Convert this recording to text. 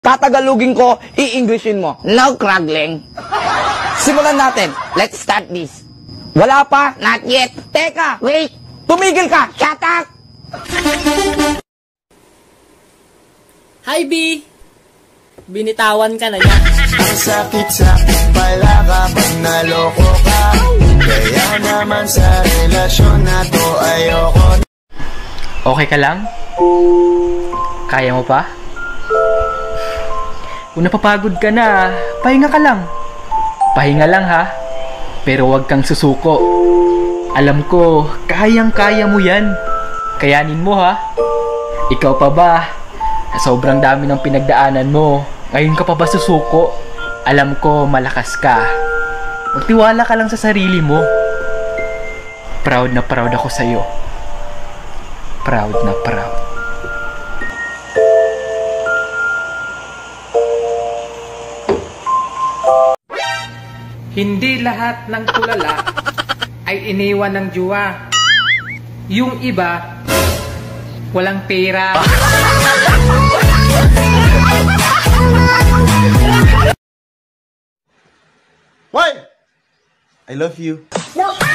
Tatagalugin ko, i-Englishin mo. No craggling. Simulan natin. Let's start this. Wala pa? Not yet. Teka, wait. Tumigil ka. Shut up. Hi, B. Binitawan ka na niya. Ang sakit-sakit pala kapag naloko ka. Kaya naman sa relasyon na to ayoko. Okay ka lang? Kaya mo pa? Kung napapagod ka na, pahinga ka lang. Pahinga lang ha, pero huwag kang susuko. Alam ko, kayang-kaya mo yan. Kayanin mo ha. Ikaw pa ba? Sa sobrang dami ng pinagdaanan mo, ngayon ka pa ba susuko? Alam ko, malakas ka. Magtiwala ka lang sa sarili mo. Proud na proud ako sa'yo. Proud na proud. Hindi lahat ng tulala ay iniwan ng juwa. Yung iba, walang pera. Why? I love you. No.